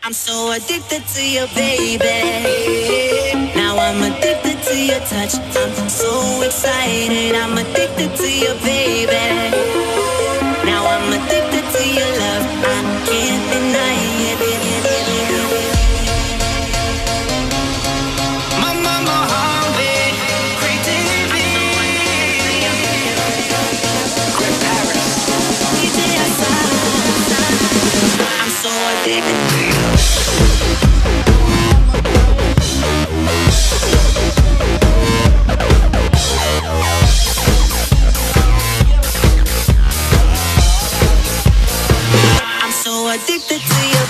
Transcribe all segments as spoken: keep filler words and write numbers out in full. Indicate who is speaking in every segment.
Speaker 1: I'm so addicted to you, baby. Now I'm addicted to your touch. I'm so excited. I'm addicted to you, baby. Now I'm addicted to your love. I can't deny it. Mama Mohammed, crazy baby. Great Paris. D J Assad. I'm so addicted to you. Addicted to you,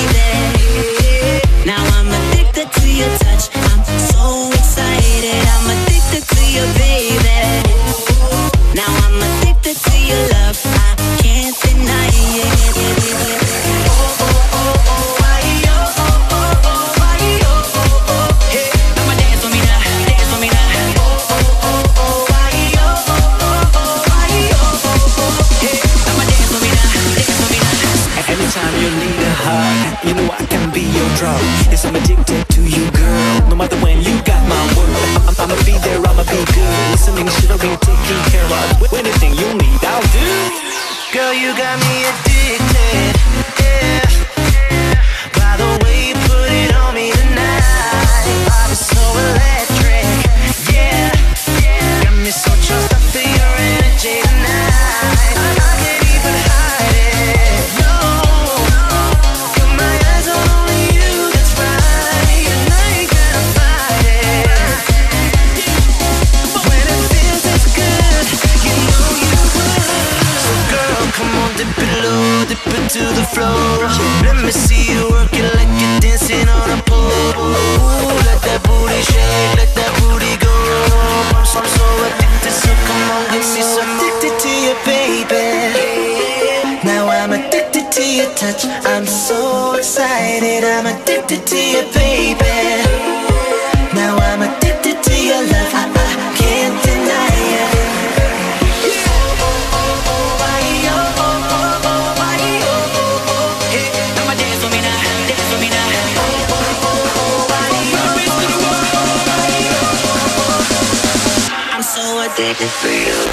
Speaker 1: baby. Now I'm addicted to your touch. I'm so excited. I'm addicted to you, baby. Now I'm addicted to your love. I can't deny it. Oh, oh, oh, oh, why, oh, oh, oh, oh, why, oh, oh, oh, hey. I'ma dance for me now, dance for me now. Oh, oh, oh, oh, why, oh, oh, oh, oh, why, oh, oh, oh, hey. I'ma dance for me now, dance for me now.
Speaker 2: Anytime you need a hug, you know I can be your drug. Yes, I'm addicted to you, girl. No matter when, you got my word. I'm, I'ma be there, I'ma be good. Listening, shivering, taking care of. Anything you need, I'll do.
Speaker 3: Girl, you got me addicted, yeah. By the way you put it on me tonight, I was so electric, yeah. Got me so charged up for your energy tonight. I, I can't even hide it, no. Got my eyes on only you, that's right. And I ain't gonna fight it. When it feels this good, you know you would. So girl, come on, dip it low, dip it to the floor. Let me see you work it like you're dancing on a pole. Ooh, let that booty shake, let that booty go. I'm so, I'm so addicted, so come on, give me some. Addicted to you, baby. Now I'm addicted to your touch. I'm so excited. I'm addicted to you, baby. Now I'm addicted to your love. I, I can't deny it.
Speaker 1: Addicted to you.